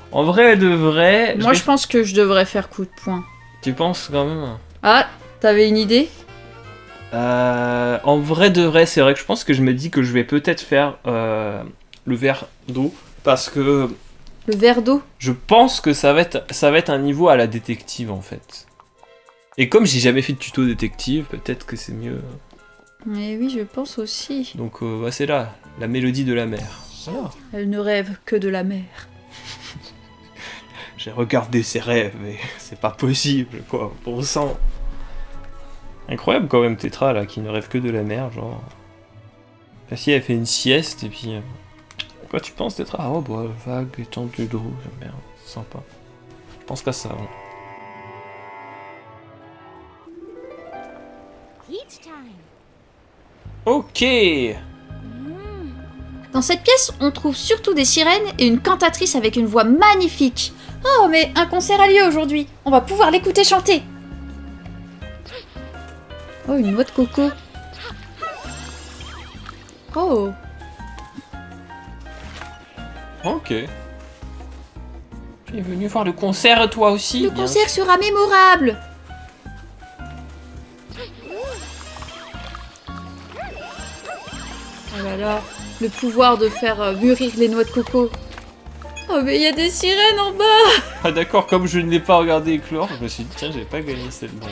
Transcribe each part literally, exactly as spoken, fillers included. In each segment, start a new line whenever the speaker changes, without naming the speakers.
En vrai de vrai...
Moi,
je,
je pense que je devrais faire coup de poing.
Tu penses quand même?
Ah, t'avais une idée?
euh, En vrai de vrai, c'est vrai que je pense que je me dis que je vais peut-être faire euh, le verre d'eau. Parce que...
Le verre d'eau?
Je pense que ça va, être, ça va être un niveau à la détective, en fait. Et comme j'ai jamais fait de tuto détective, peut-être que c'est mieux.
Mais oui, je pense aussi.
Donc euh, bah, c'est là, la mélodie de la mer. Voilà.
Elle ne rêve que de la mer.
J'ai regardé ses rêves et c'est pas possible, quoi. Pour cent. Incroyable quand même, Tétra, là, qui ne rêve que de la mer, genre... La fille, elle fait une sieste, et puis... Euh... Quoi tu penses, Tétra? Ah, oh, bah, vague, étendue d'eau, j'aime bien, c'est sympa. Je pense qu'à ça, ouais. Ok.
Dans cette pièce, on trouve surtout des sirènes et une cantatrice avec une voix magnifique. Oh, mais un concert a lieu aujourd'hui. On va pouvoir l'écouter chanter. Oh, une noix de coco. Oh.
Ok. Tu es venu voir le concert, toi aussi?
Le
bien
concert
sûr.
sera mémorable. Oh là là, le pouvoir de faire euh, mûrir les noix de coco. Oh mais il y a des sirènes en bas.
Ah d'accord, comme je ne l'ai pas regardé éclore, je me suis dit tiens, j'avais pas gagné cette bombe.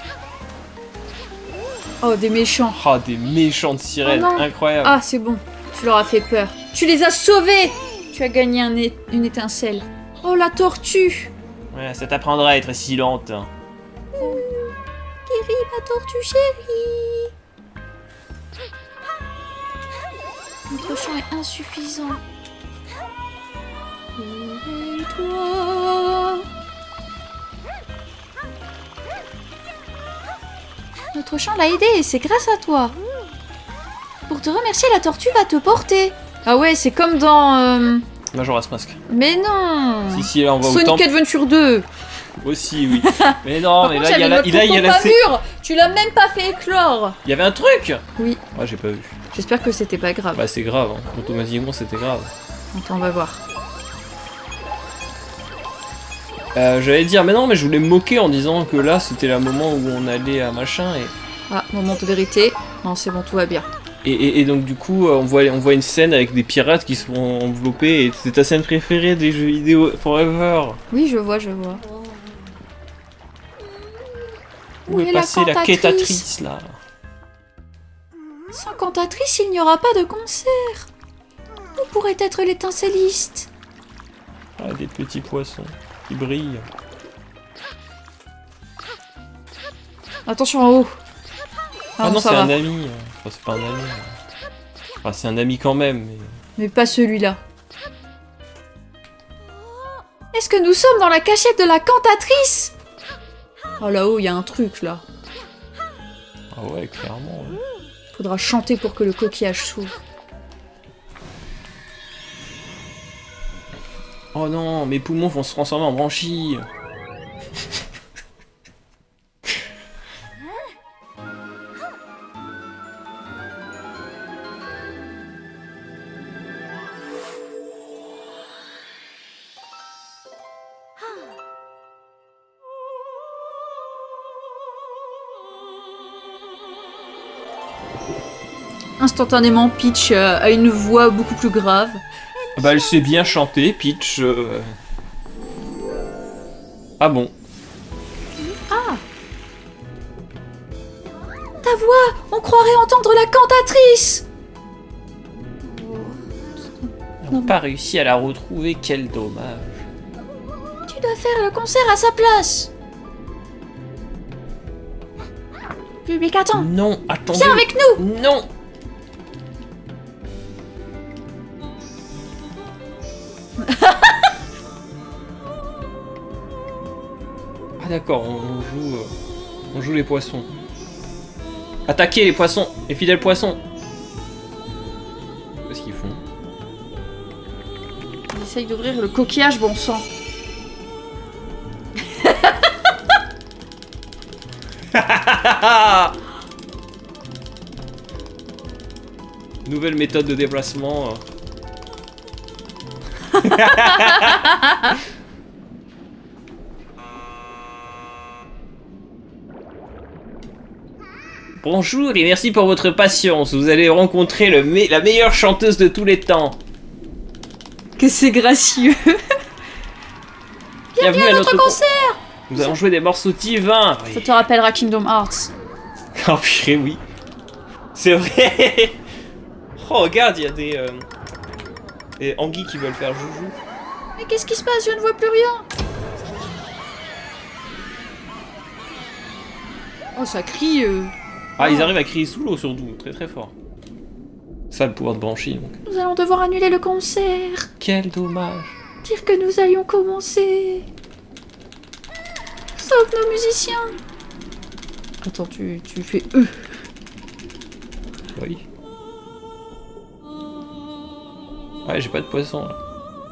Oh, des méchants.
Ah, des méchantes sirènes,
Oh non.
incroyable.
Ah, c'est bon, tu leur as fait peur. Tu les as sauvés. Tu as gagné un é une étincelle. Oh, la tortue.
Ouais, ça t'apprendra à être si lente.
Mmh. Kiri, ma tortue chérie. Notre chant est insuffisant. Réveille-toi. Notre chant l'a aidé et c'est grâce à toi. Pour te remercier, la tortue va te porter. Ah ouais, c'est comme dans... Euh...
Majora's Mask.
Mais non.
Si, si, là on va au
Sonic
temple.
Adventure deux.
Aussi, oui. Mais non, mais
contre,
là, il y a la... il y a- il y a la...
pas mûre. Tu l'as même pas fait éclore.
Il y avait un truc.
Oui.
Ouais, j'ai pas vu.
J'espère que c'était pas grave.
Bah, c'est grave, hein. Automatiquement, c'était grave.
Attends, on va voir.
Euh, J'allais dire, mais non, mais je voulais me moquer en disant que là, c'était le moment où on allait à machin et...
Ah, moment de vérité. Non, c'est bon, tout va bien.
Et, et, et donc, du coup, on voit, on voit une scène avec des pirates qui sont enveloppés et c'est ta scène préférée des jeux vidéo Forever.
Oui, je vois, je vois.
Où est passée la quêtatrice, là?
Sans cantatrice, il n'y aura pas de concert. Où pourrait être l'étincelliste?
Ah, des petits poissons qui brillent.
Attention en haut.
Ah, non,
ça
c'est
va.
un ami. Enfin, c'est pas un ami. Enfin, c'est un ami quand même. Mais,
mais pas celui-là. Est-ce que nous sommes dans la cachette de la cantatrice? Oh, là-haut, il y a un truc, là.
Ah ouais, clairement. Ouais.
Faudra chanter pour que le coquillage s'ouvre.
Oh non, mes poumons vont se transformer en branchies.
Instantanément, Peach euh, a une voix beaucoup plus grave.
Bah, elle sait bien chanter, Peach. Euh... Ah bon?
Ah! Ta voix! On croirait entendre la cantatrice!
On n'a pas réussi à la retrouver, quel dommage.
Tu dois faire le concert à sa place! Public, attends!
Non, attendez.
Viens avec nous!
Non! Ah d'accord, on, on joue... euh, on joue les poissons. Attaquez les poissons! Les fidèles poissons! Qu'est-ce qu'ils font?
Ils essayent d'ouvrir le coquillage, bon sang.
Nouvelle méthode de déplacement. Bonjour et merci pour votre patience. Vous allez rencontrer le me la meilleure chanteuse de tous les temps.
Que c'est gracieux. Bienvenue, Bienvenue à, à notre concert.
Nous allons jouer des morceaux divins.
Ça te rappellera Kingdom Hearts.
Oh purée, oui. C'est vrai. Oh regarde, il y a des... Euh, des anguilles qui veulent faire joujou.
Mais qu'est-ce qui se passe? Je ne vois plus rien. Oh, ça crie... Euh...
Ah,
oh.
Ils arrivent à crier sous l'eau surtout, très très fort. Ça, le pouvoir de Banshee, donc.
Nous allons devoir annuler le concert.
Quel dommage.
Dire que nous allions commencer. Sauf nos musiciens. Attends, tu, tu fais eux.
Oui. Ouais, j'ai pas de poisson, là.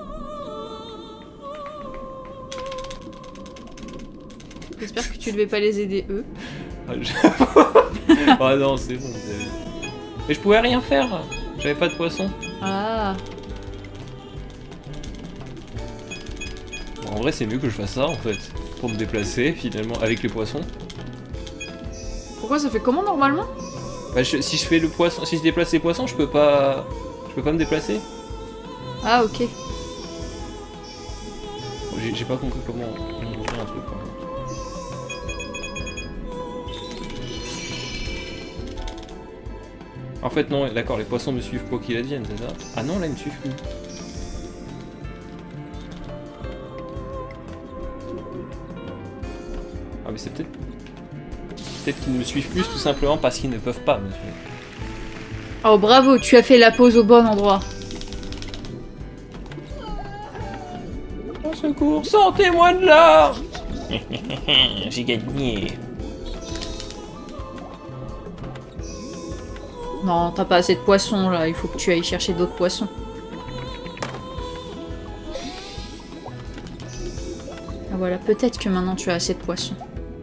J'espère que tu devais pas les aider, eux.
Ah, je... oh non, c'est bon. Mais je pouvais rien faire. J'avais pas de poisson.
Ah.
Bon, en vrai, c'est mieux que je fasse ça, en fait. Pour me déplacer, finalement, avec les poissons.
Pourquoi ça fait comment, normalement?
Bah, je, si je fais le poisson, si je déplace les poissons, je peux pas... Je peux pas me déplacer.
Ah, ok.
Bon, j'ai pas compris comment on fait un truc, quoi. En fait, non, d'accord, les poissons me suivent quoi qu'il advienne, c'est ça? Ah non, là, ils me suivent plus. Ah, mais c'est peut-être... Peut-être qu'ils ne me suivent plus tout simplement parce qu'ils ne peuvent pas me suivre.
Oh, bravo, tu as fait la pause au bon endroit.
Au secours, sortez-moi de là. J'ai gagné.
Non, t'as pas assez de poissons là, il faut que tu ailles chercher d'autres poissons. Ah voilà, peut-être que maintenant tu as assez de poissons.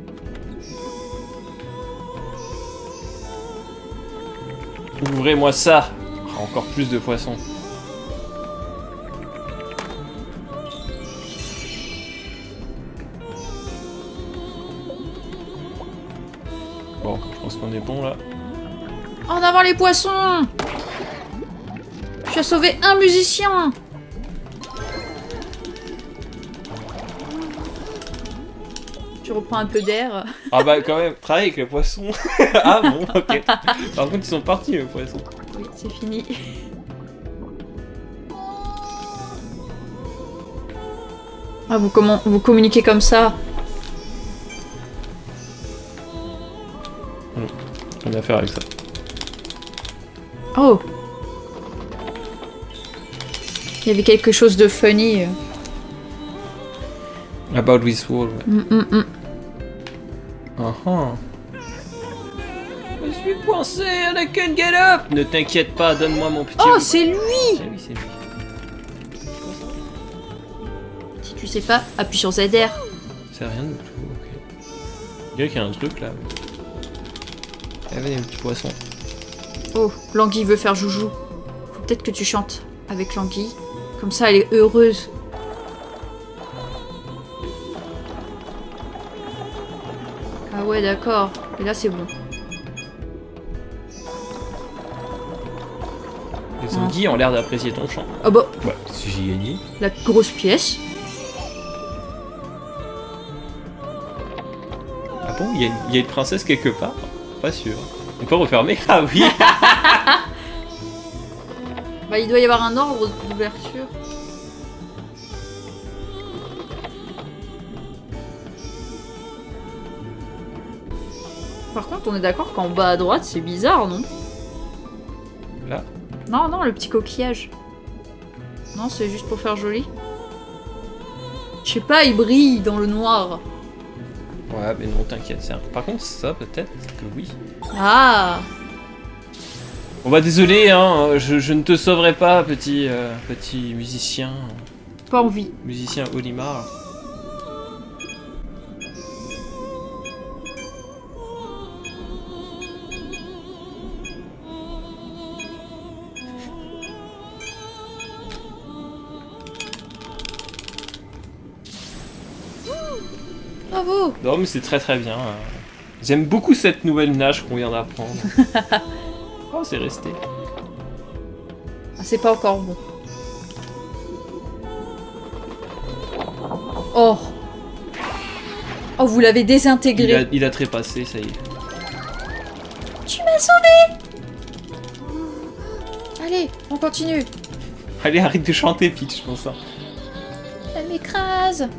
Ouvrez-moi ça. Encore plus de poissons. Bon, je pense qu'on est bon là.
En avant les poissons! Tu as sauvé un musicien! Tu reprends un peu d'air.
Ah bah quand même, travaille avec les poissons. Ah bon, ok. Par contre, ils sont partis les poissons.
Oui, c'est fini. Ah, vous, comment, vous communiquez comme ça?
Mmh. On a affaire avec ça.
Oh! Il y avait quelque chose de funny.
About this world. Ouais.
Mm, mm, mm.
Uh -huh. Je suis coincé, and I can't get up. Ne t'inquiète pas, donne-moi mon petit...
Oh, c'est lui!
Ah oui, c'est lui.
Si tu sais pas, appuie sur Z R.
C'est rien du tout, ok. Il dirait qu'il y a un truc là. Eh, venez, un petit poisson.
Oh, l'anguille veut faire joujou. Faut peut-être que tu chantes avec l'anguille. Comme ça, elle est heureuse. Ah ouais, d'accord. Et là, c'est bon.
Les anguilles ont l'air d'apprécier ton chant.
Ah bah.
Ouais, si j'ai gagné.
La grosse pièce.
Ah bon, il y, y a une princesse quelque part? Pas sûr. On peut refermer? Ah oui.
Bah, il doit y avoir un ordre d'ouverture. Par contre, on est d'accord qu'en bas à droite, c'est bizarre, non?
Là?
Non, non, le petit coquillage. Non, c'est juste pour faire joli. Je sais pas, il brille dans le noir.
Ouais, mais non, t'inquiète, c'est un... Par contre, ça, peut-être que oui.
Ah!
Bon bah désolé, hein, je, je ne te sauverai pas, petit, euh, petit musicien.
Pas envie.
Musicien Olimar.
Bravo!
Non mais c'est très très bien. J'aime beaucoup cette nouvelle nage qu'on vient d'apprendre. Oh, c'est resté.
Ah, c'est pas encore bon. Oh. Oh, vous l'avez désintégré.
Il a, il a trépassé, ça y est.
Tu m'as sauvé. Allez, on continue.
Allez, arrête de chanter, Peach, pour ça.
Elle m'écrase.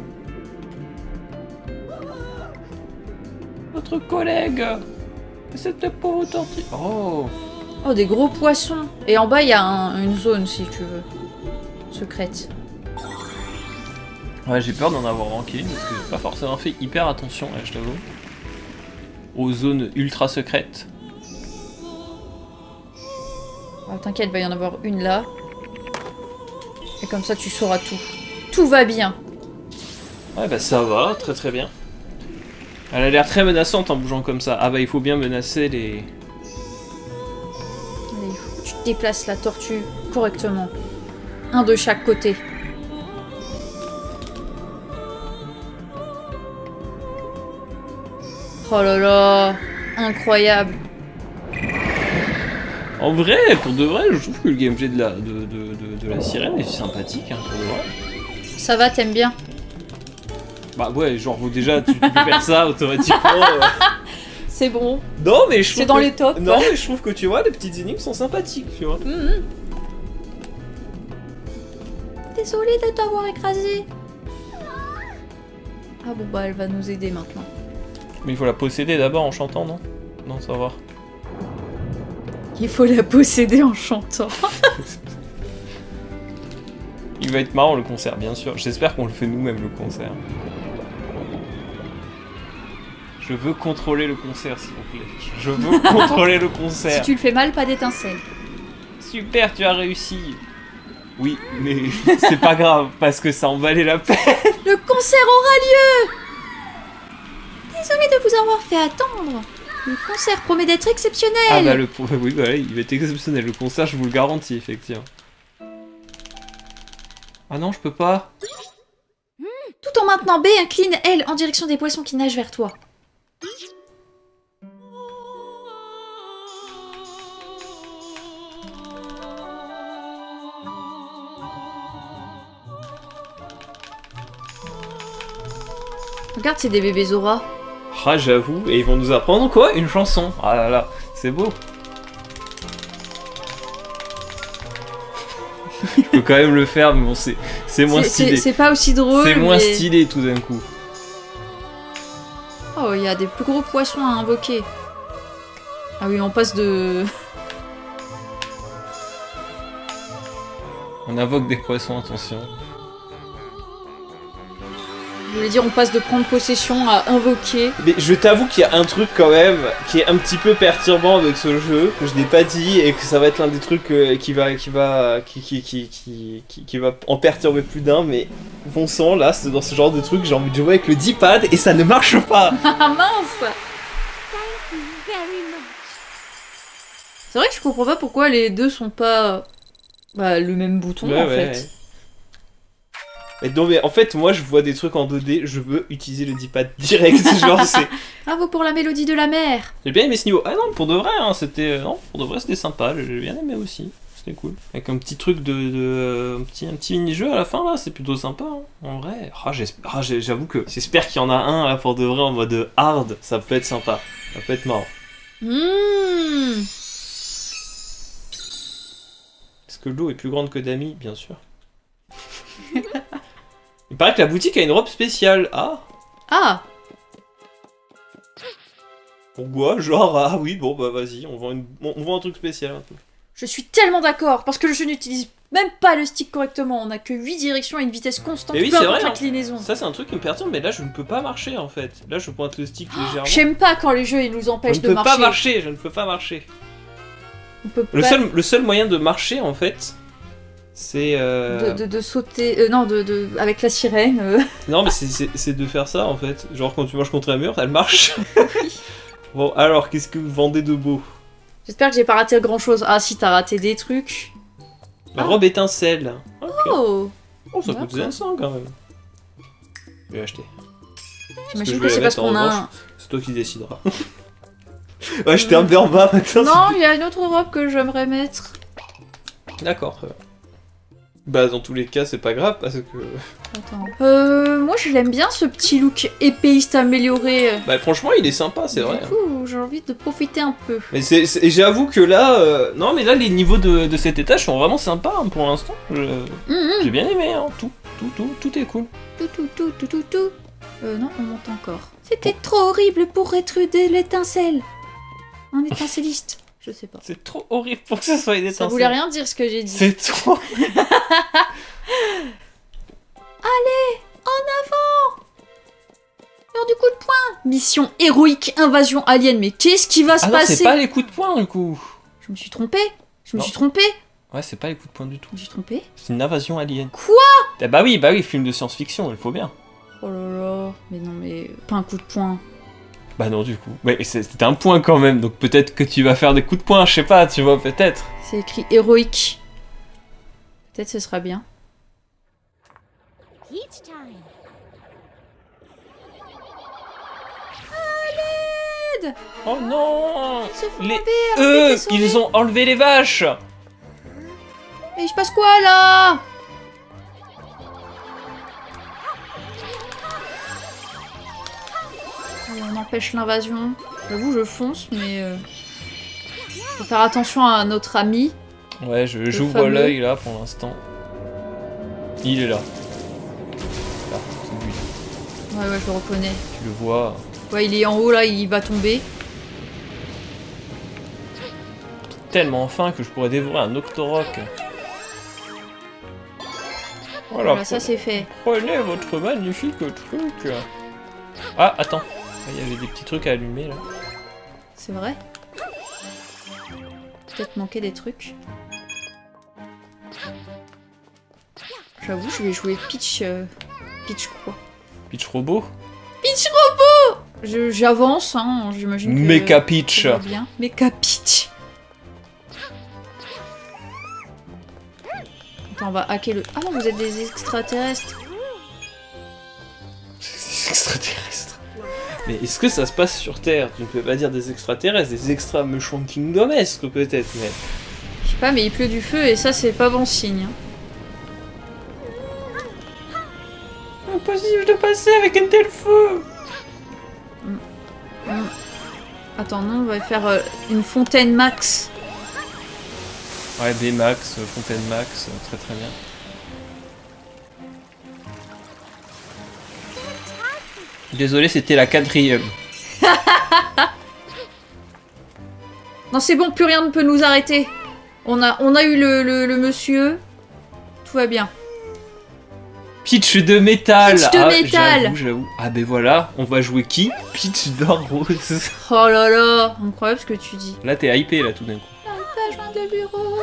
Notre collègue. Cette pauvre tortue. Oh.
Oh, des gros poissons. Et en bas, il y a un- une zone, si tu veux. Secrète.
Ouais, j'ai peur d'en avoir manqué, parce que j'ai pas forcément fait hyper attention, là, je t'avoue. Aux zones ultra secrètes.
Oh, t'inquiète, va y en avoir une là. Et comme ça, tu sauras tout. Tout va bien.
Ouais, bah ça va, très très bien. Elle a l'air très menaçante en bougeant comme ça. Ah bah il faut bien menacer les...
Allez, il faut que tu déplaces la tortue correctement. Un de chaque côté. Oh là là, incroyable.
En vrai, pour de vrai, je trouve que le gameplay de la, de, de, de, de la sirène est sympathique, hein, pour de vrai.
Ça va, t'aimes bien?
Bah ouais, genre déjà, tu, tu peux faire ça automatiquement. euh.
C'est bon.
Non, mais je trouve
C'est dans
que-
les tops.
Non, mais je trouve que tu vois, les petites énigmes sont sympathiques, tu vois.
Mhm. Désolée de t'avoir écrasé. Ah bon, bah elle va nous aider maintenant.
Mais il faut la posséder d'abord en chantant, non? Non, ça va.
Il faut la posséder en chantant.
Il va être marrant le concert, bien sûr. J'espère qu'on le fait nous-mêmes, le concert. Je veux contrôler le concert, s'il vous plaît. Je veux contrôler le
Si
concert.
tu le fais mal, pas d'étincelles.
Super, tu as réussi. Oui, mais c'est pas grave, parce que ça en valait la peine.
Le concert aura lieu. Désolée de vous avoir fait attendre. Le concert promet d'être exceptionnel.
Ah bah le... Oui, bah il va être exceptionnel. Le concert, je vous le garantis, effectivement. Ah non, je peux pas.
Tout en maintenant B, incline L en direction des poissons qui nagent vers toi. Regarde, c'est des bébés Zora.
Ah, j'avoue. Et ils vont nous apprendre quoi? Une chanson. Ah là là, c'est beau. Je peux quand même le faire, mais bon, c'est c'est moins
C'est-
stylé.
C'est c'est pas aussi drôle.
C'est moins
mais-
stylé tout d'un coup.
Oh, il y a des plus gros poissons à invoquer. Ah oui, on passe de...
On invoque des poissons, attention.
Je voulais dire, on passe de prendre possession à invoquer.
Mais je t'avoue qu'il y a un truc quand même qui est un petit peu perturbant avec ce jeu, que je n'ai pas dit, et que ça va être l'un des trucs euh, qui va qui va qui, qui, qui, qui, qui, qui va en perturber plus d'un, mais bon sang, là, c'est dans ce genre de truc, j'ai envie de jouer avec le D-pad et ça ne marche pas.
Ah mince! C'est vrai que je comprends pas pourquoi les deux sont pas bah, le même bouton
Ouais,
en
ouais,
fait.
ouais. Mais non, mais en fait, moi je vois des trucs en deux D, je veux utiliser le D-pad direct, genre c'est...
Bravo pour la mélodie de la mer!
J'ai bien aimé ce niveau. Ah non, pour de vrai, hein, c'était... Non, pour de vrai, c'était sympa, j'ai bien aimé aussi. C'était cool. Avec un petit truc de... de... Un petit, un petit mini-jeu à la fin, là, c'est plutôt sympa, hein, en vrai. Ah, j'espère- ah, j'ai- j'avoue que j'espère qu'il y en a un, là, pour de vrai, en mode hard, ça peut être sympa. Ça peut être marrant.
Mmh.
Est-ce que l'eau est plus grande que Dami? Bien sûr. Il paraît que la boutique a une robe spéciale. Ah!
Ah!
Pourquoi? Genre, ah oui, bon, bah vas-y, on vend, une... on vend un truc spécial. Un truc.
Je suis tellement d'accord, parce que le jeu n'utilise même pas le stick correctement. On a que huit directions et une vitesse constante,
Mais oui,
peu
c'est
importe
vrai,
l'inclinaison.
Ça, c'est un truc qui me perturbe, mais là, je ne peux pas marcher, en fait. Là, je pointe le stick légèrement.
J'aime pas quand les jeux ils nous
Je
empêchent
ne
de
peux
marcher.
pas marcher, je ne peux pas marcher.
On peut
Le
pas
seul, le seul moyen de marcher, en fait, c'est... euh,
de, de, de sauter... euh, non, de, de, avec la sirène. euh.
Non, mais c'est- c'est c'est de faire ça, en fait. Genre, quand tu marches contre un mur, elle marche. Bon, alors, qu'est-ce que vous vendez de beau?
J'espère que j'ai pas raté grand chose. Ah si, t'as raté des trucs.
La
Ah.
robe étincelle. Ok.
Oh!
Oh, ça coûte
D'accord.
cinq cents quand même. Je vais acheter.
J'imagine
je
que,
vais
c'est
la
parce
mettre en
qu'on a
revanche.
un...
C'est toi qui décideras. Ouais, je t'ai un peu en bas maintenant.
Non, il y a une autre robe que j'aimerais mettre.
D'accord, très bien. Bah, dans tous les cas, c'est pas grave parce que.
Attends. Euh, moi je l'aime bien ce petit look épéiste amélioré.
Bah, franchement, il est sympa, c'est vrai.
Du coup, j'ai envie de profiter un peu.
Mais c'est, c'est- et j'avoue que là, euh, non, mais là, les niveaux de, de cet étage sont vraiment sympas hein, pour l'instant. Je-
Hum,
J'ai
hum.
bien aimé, hein, tout, tout, tout, tout est cool.
Tout, tout, tout, tout, tout, tout. Euh, non, on monte encore. C'était trop horrible pour être de l'étincelle. Un étincelliste. Je sais pas.
C'est trop horrible pour que ce soit une
Ça
étincelle.
voulait rien dire ce que j'ai dit.
C'est trop.
Allez, en avant! L'heure du coup de poing! Mission héroïque, invasion alien. Mais qu'est-ce qui va se
Ah non,
passer?
c'est pas les coups de poing du coup.
Je me suis trompée. Je me
Non.
suis trompée.
Ouais, c'est pas les coups de poing du tout.
Je me suis trompée.
C'est une invasion alien.
Quoi?
Eh bah oui, bah oui, film de science-fiction, il faut bien.
Oh là là. Mais non, mais pas un coup de poing.
Bah non, du coup. Mais c'est- c'était un point quand même, donc peut-être que tu vas faire des coups de poing, je sais pas, tu vois, peut-être.
C'est écrit héroïque. Peut-être ce sera bien.
Peach time.
Oh non!
Ils se font
Les...
enlever,
Eux,
arrêtez, sauvez.
ils ont enlevé les vaches!
Mais il se passe quoi là? Allez, on empêche l'invasion. J'avoue, je fonce, mais... Euh... Faut faire attention à notre ami.
Ouais, je- j'ouvre
fameux.
l'œil là pour l'instant. Il est là. Là, c'est lui.
Ouais, ouais, je le reconnais.
Tu le vois.
Ouais, il est en haut là, il va tomber.
Tellement faim que je pourrais dévorer un Octorok. Voilà,
Voilà, ça c'est fait.
prenez votre magnifique truc. Ah, attends. Il y avait des petits trucs à allumer là.
C'est vrai? Peut-être manquer des trucs. J'avoue, je vais jouer Peach... euh, Peach quoi?
Peach Robot.
Peach Robot! Je- J'avance, hein, j'imagine que...
Mecha Peach.
ça va bien. Mecha Peach. Attends, on va hacker le... Ah non, vous êtes des extraterrestres.
Des extraterrestres. Mais est-ce que ça se passe sur Terre? Tu ne peux pas dire des extraterrestres, des extra Mushroom Kingdomesques peut-être, mais...
Je sais pas, mais il pleut du feu et ça, c'est pas bon signe. hein.
Impossible de passer avec un tel feu.
Hum. Attends, non, on va faire euh, une fontaine max.
Ouais, B-Max, euh, Fontaine Max, euh, très très bien. Désolé, c'était la quatrième.
Non, c'est bon, plus rien ne peut nous arrêter. On a, on a eu le, le, le monsieur. Tout va bien.
Peach de métal.
Peach de
Ah,
métal.
J'avoue, j'avoue. Ah ben voilà, on va jouer qui? Peach d'or rose.
Oh là là, incroyable ce que tu dis.
Là, t'es hypé là tout d'un coup.
Pas joint de bureau.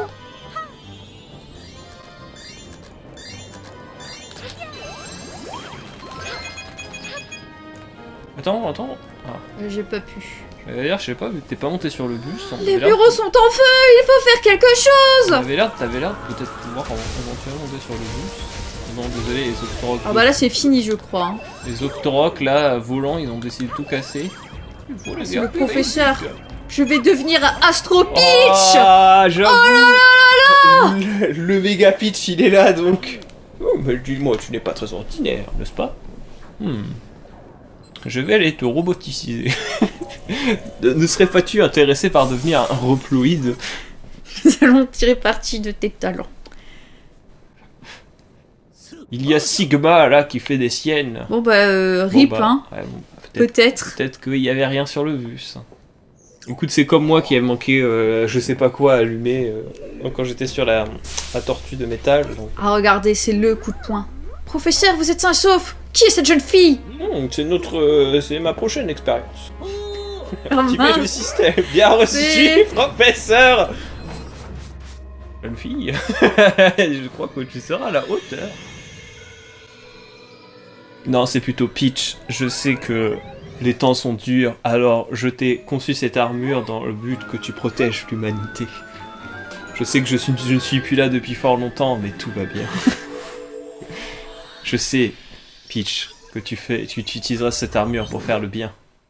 Attends, attends. Ah.
Euh, J'ai pas pu.
D'ailleurs, je sais pas, vu que t'es pas monté sur le bus. on
Les
avait l'air-
bureaux sont en feu, il faut faire quelque chose.
T'avais l'air, t'avais l'air de peut-être pouvoir éventuellement monter sur le bus. Non, désolé, les Octoroks.
Ah bah là c'est fini je crois. hein.
Les Octoroks là, volants, ils ont décidé de tout casser. Il faut les
C'est le
garder
professeur.
magnifiques.
Je vais devenir Astro Peach.
Ah, j'avoue. Le, le méga Peach, il est là donc. Oh, mais dis-moi, tu n'es pas très ordinaire, n'est-ce pas? Hmm. Je vais aller te roboticiser. ne ne serais-tu intéressé par devenir un reploïde?
Nous allons tirer parti de tes talents.
Il y a Sigma là qui fait des siennes.
Bon bah euh,
Bon,
rip
bah,
hein,
ouais, bon, peut-être
peut-être.
peut-être qu'il y avait rien sur le bus. Écoute, c'est comme moi qui avait manqué euh, je sais pas quoi à allumer euh, quand j'étais sur la, la tortue de métal. Donc...
Ah regardez, c'est le coup de poing. Professeur, vous êtes sain et sauf. Qui est cette jeune fille?
Hmm, c'est notre, euh, c'est ma prochaine expérience.
Oh,
Activez le
mince.
système. Bien reçu,
C'est-
professeur. Jeune fille, je crois que tu seras à la hauteur. Non, c'est plutôt Peach. Je sais que les temps sont durs, alors je t'ai conçu cette armure dans le but que tu protèges l'humanité. Je sais que je, suis, je ne suis plus là depuis fort longtemps, mais tout va bien. Je sais, Peach, que tu fais, tu, tu utiliseras cette armure pour faire le bien.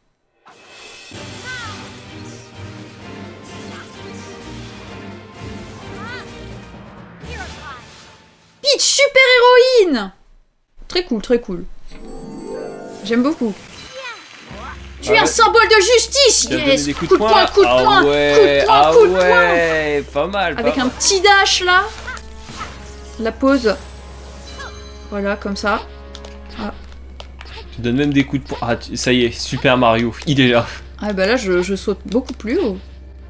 Peach, super héroïne! Très cool, très cool. J'aime beaucoup. Tu es
ah
un
ouais.
symbole de justice, yes!
Des coups
Coup de poing, coup de
ah
poing,
ouais,
coup de poing,
ah
coup de
ouais, pas mal.
poing! Avec
pas
un
mal.
petit dash là. La pose. Voilà, comme ça. Ah,
Tu donnes même des coups de poing. Ah, tu- ça y est, Super Mario, il est là.
ah bah là, je, je saute beaucoup plus haut.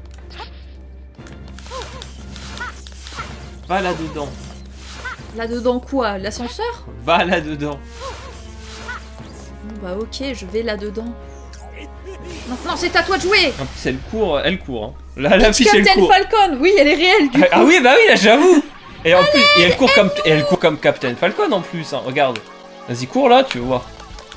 Va là-dedans.
Là-dedans quoi? L'ascenseur?
Va là-dedans.
Bon bah ok, je vais là-dedans. Maintenant, c'est à toi de jouer!
En plus, elle court, elle court. Hein. Là, la fiche, elle
Captain
court.
Falcon! Oui, elle est réelle du coup.
Ah oui, bah oui, là, j'avoue. Et en plus, et elle court comme, et elle court comme Captain Falcon en plus. Hein. Regarde. Vas-y, cours là, tu vas voir.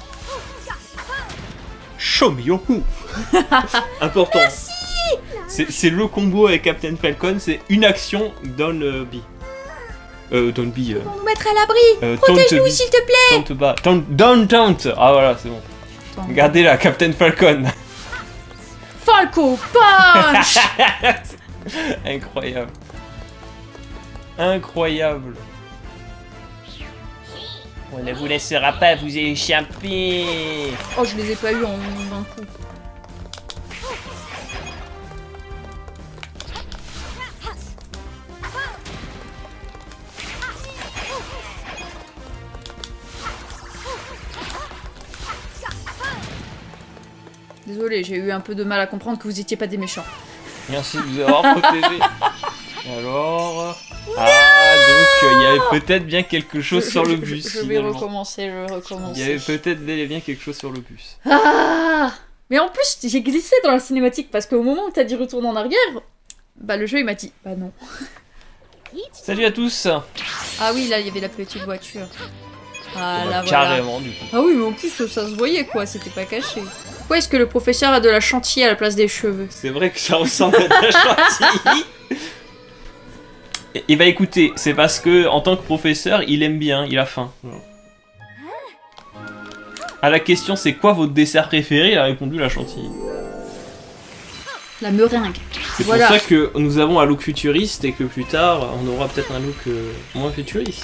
Show me your move. Important. C'est c'est le combo avec Captain Falcon, c'est une action dans le B. Euh, don't be. Euh,
Pour nous mettre à l'abri!
euh,
Protège-nous
taunt be.
s'il te plaît!
Taunt bas. Taunt, don't taunt. Ah voilà, c'est bon.
Attends.
Regardez là, Captain Falcon.
Falco Punch!
Incroyable. Incroyable. On ne vous laissera pas vous échapper.
Oh, je les ai pas eu en un coup. Désolée, j'ai eu un peu de mal à comprendre que vous étiez pas des méchants.
Merci de vous avoir protégé. Alors... Ah, donc il y avait peut-être bien quelque chose
Je-
sur
je-
le
je-
bus.
Je, vais
finalement.
recommencer, je vais recommencer.
Il y avait peut-être bel et bien quelque chose sur le bus.
Ah! Mais en plus, j'ai glissé dans la cinématique parce qu'au moment où t'as dit retourne en arrière, bah le jeu il m'a dit bah non.
Salut à tous.
Ah oui, là il y avait la petite voiture. Ah
Bah,
là voilà.
carrément du coup.
Ah oui, mais en plus ça se voyait quoi, c'était pas caché. Pourquoi est-ce que le professeur a de la chantilly à la place des cheveux?
C'est vrai que ça ressemble à de la chantilly. Et, et bah écoutez, c'est parce que en tant que professeur, il aime bien, il a faim. À la question c'est quoi votre dessert préféré, il a répondu la chantilly.
La meringue.
C'est
Voilà.
pour ça que nous avons un look futuriste et que plus tard on aura peut-être un look euh, moins futuriste.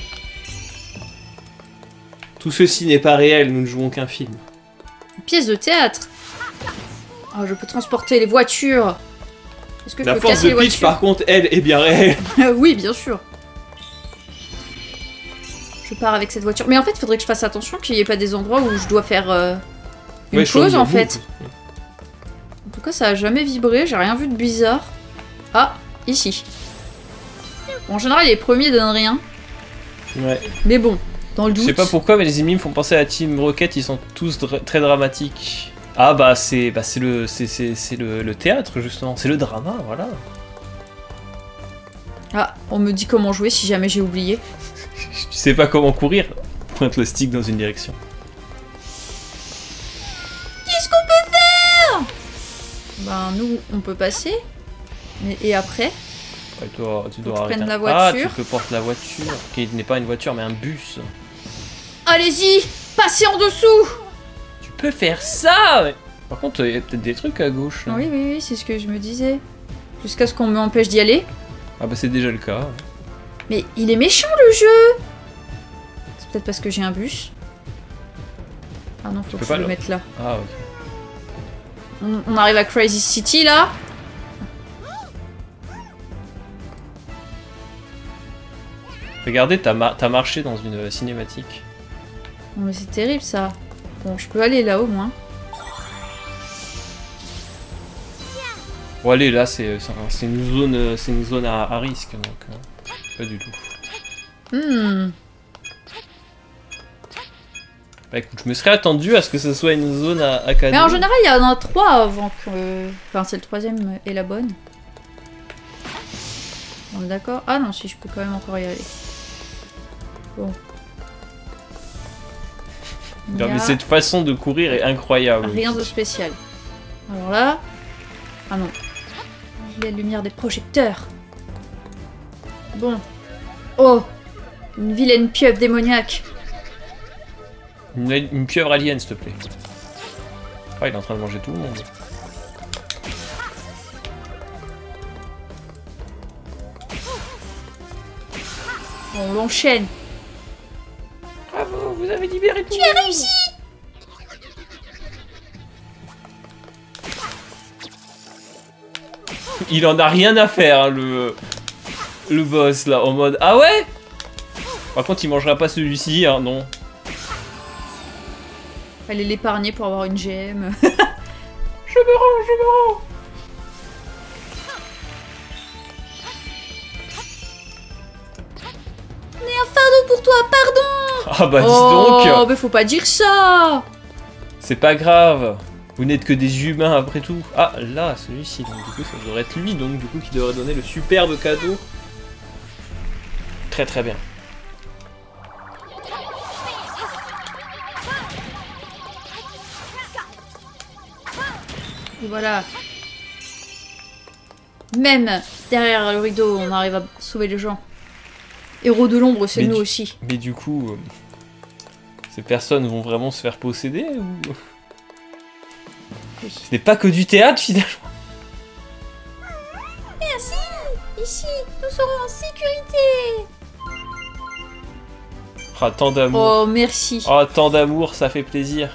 Tout ceci n'est pas réel, nous ne jouons qu'un film.
Une pièce de théâtre. Oh, je peux transporter les voitures. Est-ce que je
La
peux
force
casser
de
les
Peach
voitures?
par contre, elle, est bien réelle.
Oui, bien sûr. Je pars avec cette voiture. Mais en fait, il faudrait que je fasse attention qu'il n'y ait pas des endroits où je dois faire euh, une
Ouais,
chose
chose
en
de
fait. En tout cas, ça a jamais vibré, j'ai rien vu de bizarre. Ah, ici. Bon, en général, les premiers donnent rien.
Ouais.
Mais bon, dans le
Je
doute.
sais pas pourquoi, mais les ennemis me font penser à Team Rocket, ils sont tous dra- très dramatiques. Ah bah c'est bah, c'est le c'est c'est c'est le, le théâtre justement, c'est le drama, voilà.
Ah, on me dit comment jouer si jamais j'ai oublié.
Tu sais pas comment courir, pointe le stick dans une direction.
Qu'est-ce qu'on peut faire? Ben, nous, on peut passer. Mais, et après?
Ouais, toi, tu dois
Faut que je
arrêter.
prenne la
Ah,
voiture.
tu peux porter la voiture, qui n'est pas une voiture mais un bus.
Allez-y, passez en dessous.
Tu peux faire ça mais... Par contre, il y a peut-être des trucs à gauche. Là.
Oui, oui, oui, c'est ce que je me disais. Jusqu'à ce qu'on m'empêche d'y aller.
Ah bah c'est déjà le cas.
Mais il est méchant le jeu. C'est peut-être parce que j'ai un bus. Ah non, faut
peux
que je
pas
le
le-
mette là.
Ah ok.
On, on arrive à Crazy City là.
Regardez, t'as ma t'as marché dans une euh, cinématique.
Non mais c'est terrible ça. Bon, je peux aller là au moins.
Bon allez, là c'est c'est un- c'est une zone euh, c'est une zone à, à risque donc euh, pas du tout.
Hmm.
Bah écoute, je me serais attendu à ce que ce soit une zone à, à cadeau.
Mais en général, il y en a trois avant que... Enfin, c'est le troisième et la bonne. On est d'accord? Ah non, si, je peux quand même encore y aller. Bon. Il y
Non, mais
a
cette façon de courir est incroyable.
rien de spécial. Alors là... Ah non. La lumière des projecteurs. Bon. Oh! Une vilaine pieuvre démoniaque.
Une, une pieuvre alien, s'il te plaît. Ah, il est en train de manger tout le monde.
On l'enchaîne.
Bravo, vous avez libéré tout
le monde. Tu as réussi.
Il en a rien à faire, hein, le... Le boss, là, en mode... Ah ouais? Par contre, il mangera pas celui-ci, hein, non.
Fallait l'épargner pour avoir une G M.
Je me rends, je me rends.
On est un fardeau pour toi, pardon.
Ah bah dis
oh,
donc.
Oh, mais faut pas dire ça.
C'est pas grave. Vous n'êtes que des humains après tout. Ah, là, celui-ci, donc du coup, ça devrait être lui, donc du coup, qui devrait donner le superbe cadeau. Très très bien.
Et voilà. Même derrière le rideau, on arrive à sauver les gens. Héros de l'ombre, c'est nous
du...
aussi.
Mais du coup, euh... ces personnes vont vraiment se faire posséder ou... Oui. Ce n'est pas que du théâtre finalement.
Merci. Ici, nous serons en sécurité.
Ah, tant d'amour.
Oh, merci.
Oh, tant d'amour, ça fait plaisir.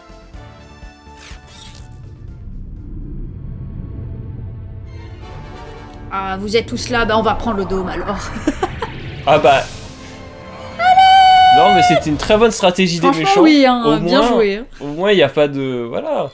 Ah, vous êtes tous là, bah on va prendre le dôme alors.
Ah bah... Allez, non mais c'était une très bonne stratégie des méchants.
Oui, hein,
au
bien
moins,
joué.
Au moins il n'y a pas de... Voilà.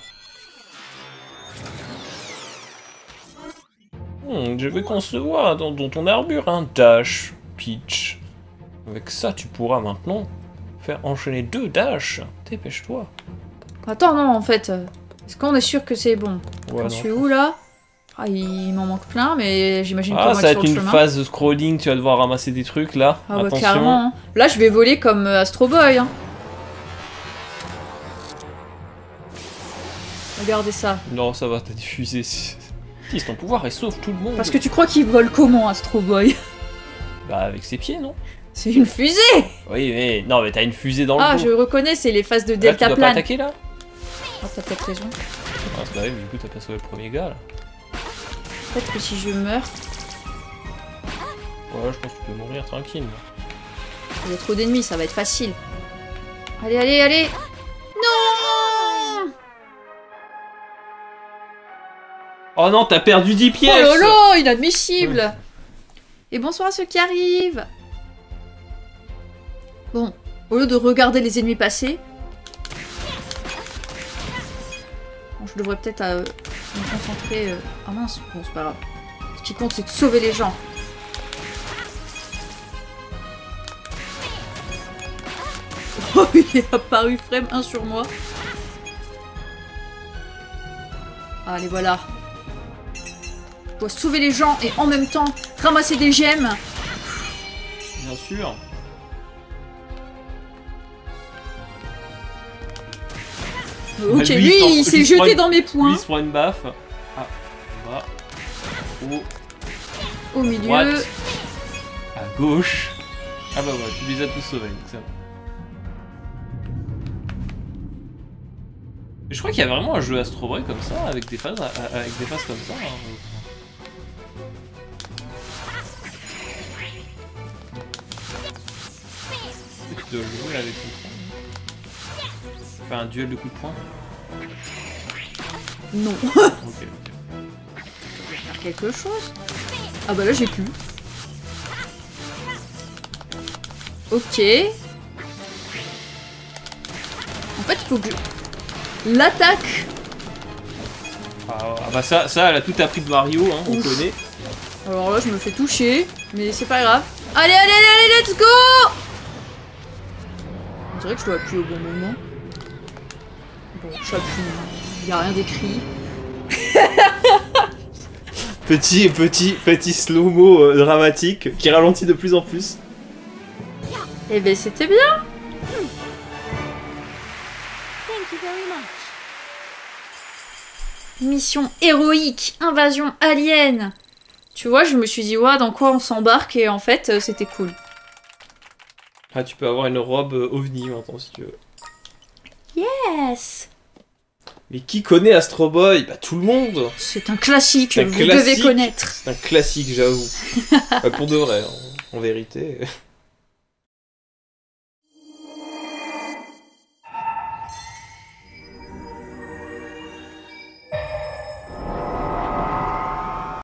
Hmm, je vais concevoir dans, dans ton armure un dash, Peach. Avec ça tu pourras maintenant faire enchaîner deux dash. Dépêche-toi.
Attends, non en fait. Est-ce qu'on est sûr que c'est bon?
Ouais,
je suis où là? Ah, il m'en manque plein, mais j'imagine
ah,
qu'on
ça
va
va
être
être
sur
une
le
phase de scrolling, tu vas devoir ramasser des trucs là.
Ah bah
attention.
clairement. Hein. Là, je vais voler comme euh, Astro Boy. Hein. Regardez ça.
Non, ça va, t'as diffusé. Utilise ton pouvoir et sauve tout le monde.
Parce que tu crois qu'il vole comment, Astro Boy?
Bah, avec ses pieds, non?
C'est une fusée.
Oui, mais non, mais t'as une fusée dans le
Ah,
dos.
je reconnais, c'est les phases de
Là, tu
delta
dois pas
plane.
attaquer là?
Ah, t'as peut-être raison.
Ah, c'est pas vrai, du coup, t'as pas sauvé le premier gars là.
Peut-être que si je meurs...
Ouais, je pense que tu peux mourir tranquille.
Il y a trop d'ennemis, ça va être facile. Allez, allez, allez. Non.
Oh non, t'as perdu dix pièces.
Oh là là, inadmissible. Ouais. Et bonsoir à ceux qui arrivent. Bon, au lieu de regarder les ennemis passer... Bon, je devrais peut-être euh, me concentrer... Euh... Ah mince, bon c'est pas grave. Ce qui compte c'est de sauver les gens. Oh, il est apparu frame un sur moi. Allez, voilà. Je dois sauver les gens et en même temps ramasser des gemmes.
Bien sûr.
Ok, bah, lui, lui il s'est jeté une... dans mes points.
Lui, il se prend une baffe. Ah, on va. Au...
Au milieu.
Droite. À gauche. Ah bah ouais, tu les as tous sauvés, donc ça va. Je crois qu'il y a vraiment un jeu Astro Boy comme ça, avec des phases, avec des phases comme ça. Hein. Tu dois jouer avec son poing. Faire un duel de coups de poing.
Non.
Ok, ok.
Faire quelque chose. Ah bah là j'ai plus. Ok. En fait il faut que je... L'attaque.
Ah, ah bah ça, ça, elle a tout appris de Mario, hein, on connaît.
Alors là je me fais toucher, mais c'est pas grave. Allez, allez, allez, allez, let's go. On dirait que je dois appuyer au bon moment. Bon, j'appuie. Il n'y a rien d'écrit.
Petit, petit, petit slow-mo euh, dramatique qui ralentit de plus en plus.
Eh ben c'était bien. Mission héroïque, invasion alien. Tu vois, je me suis dit, ouais, dans quoi on s'embarque et en fait, euh, c'était cool.
Ah, tu peux avoir une robe euh, ovni maintenant si tu veux.
Yes.
Mais qui connaît Astro Boy? Bah tout le monde.
C'est un classique,
C'est un
vous
classique.
devez connaître.
C'est un classique, j'avoue. Bah, pour de vrai, en, en vérité.